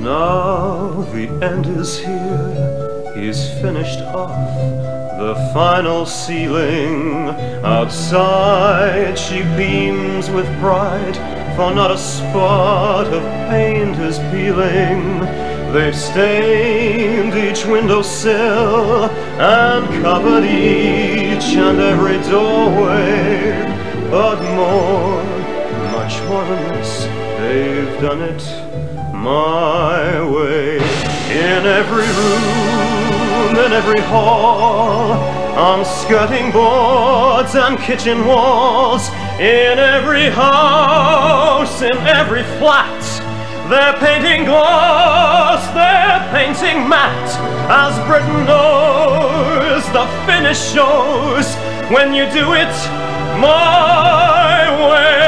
Now the end is here, he's finished off the final ceiling. Outside she beams with pride, for not a spot of paint is peeling. They've stained each windowsill and covered each and every doorway. But more, much more than this, they've done it my way. In every room, in every hall, on skirting boards and kitchen walls, in every house, in every flat, they're painting glass, they're painting matte. As Britain knows, the finish shows when you do it my way.